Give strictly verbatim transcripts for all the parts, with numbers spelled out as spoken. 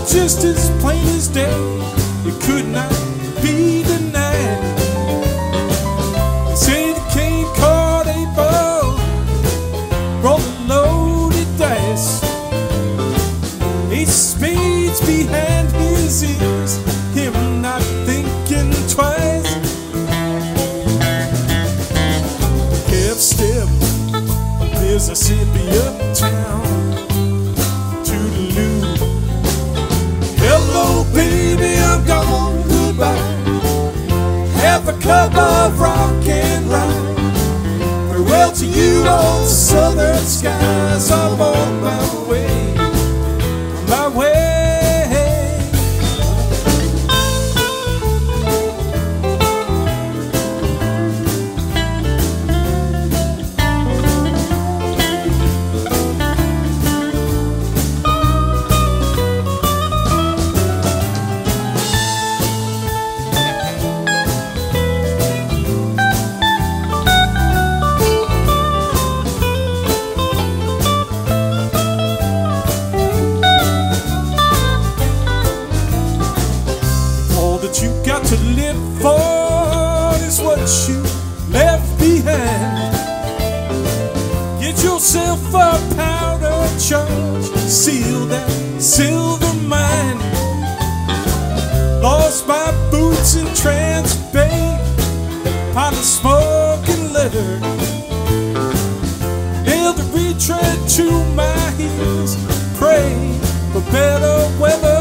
just as plain as day. It could not be denied. They say the cane caught a ball, rolling loaded dice. Ace of spades behind his ears, him not thinking twice. Kept step, Mississippi uptown, toodaloo. Hello baby, I'm gone, goodbye. Half a cup of rock and rye. Farewell to you, old southern skies. I'm on my way, on my way. You got to live for is what you left behind. Get yourself a powder charge, seal that silver mine. Lost my boots in Trans Bay, pot of smoke and leather. Nailed a retread to my heels, pray for better weather.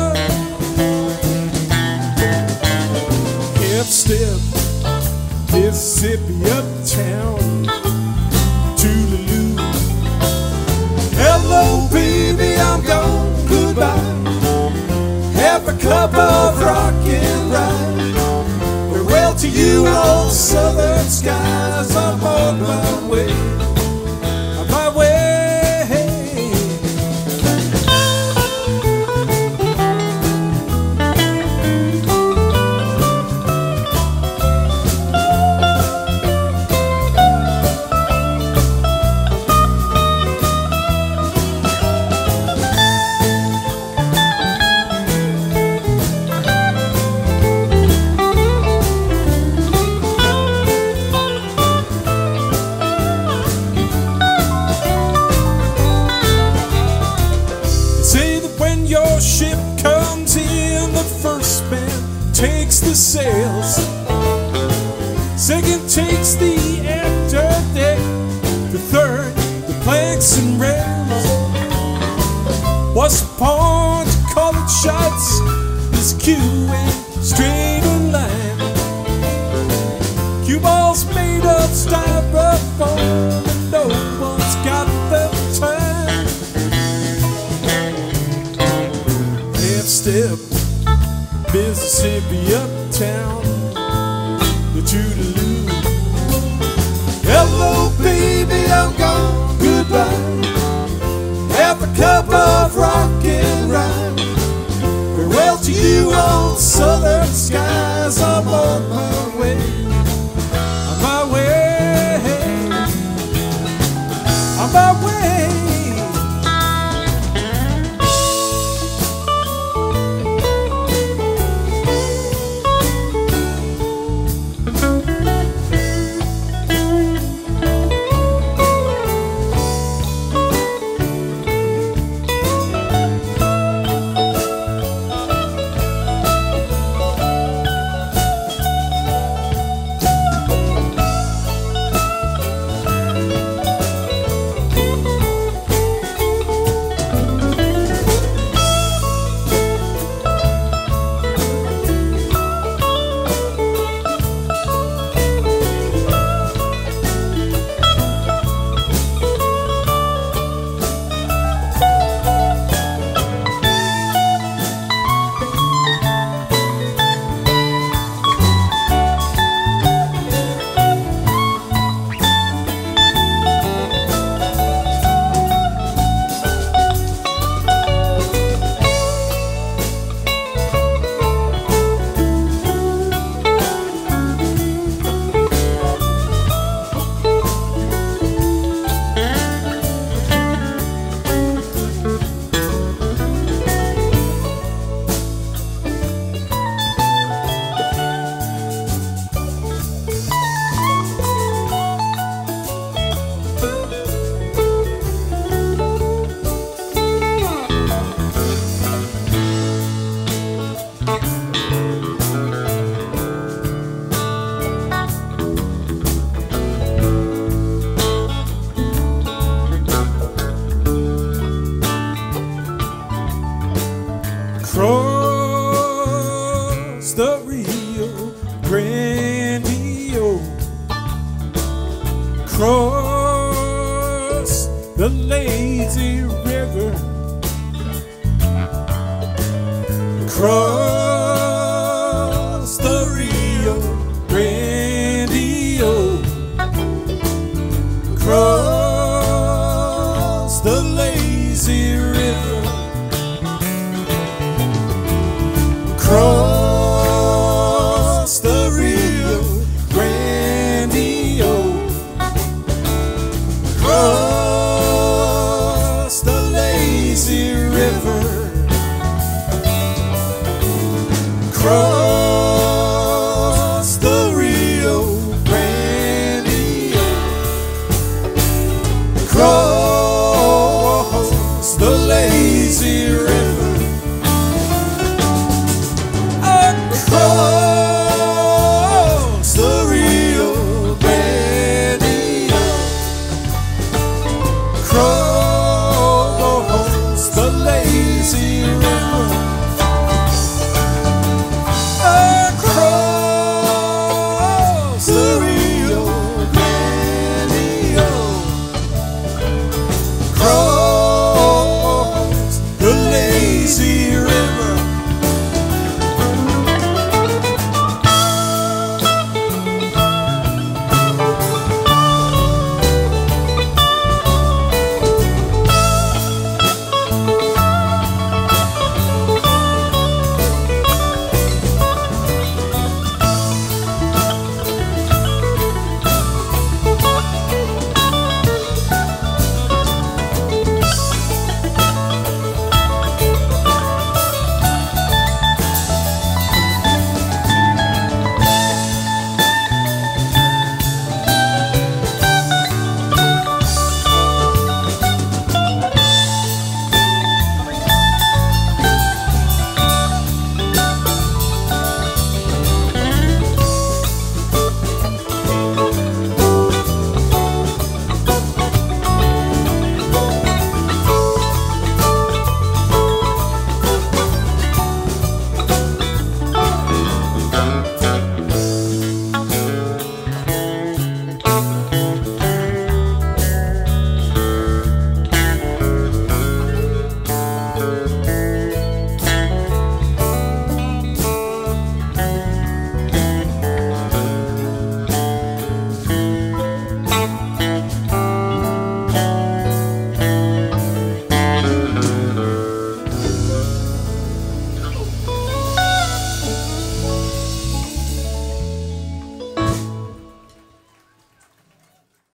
Step, Mississippi uptown, toodaloo. Hello baby, I'm gone, goodbye. Half a cup of rock and rye. Farewell to you, old southern skies. I'm on my way, on my way. Your ship comes in, the first man takes the sails, second takes the after deck, the third the planks and rails. What's the point to call it shots? This cue ain't straight in line. Cue ball's made of styrofoam, and no one's got the time. Step, Mississippi uptown, the toodaloo. Hello baby, I'm gone, goodbye. Half a cup of rock and rye. Farewell to you, old southern skies. I'm on my way, on my way, on my way. lazy river, across the Rio Grande, across the lazy river, across the Rio Grande, across the lazy river, across the Rio Grande, across the lazy river.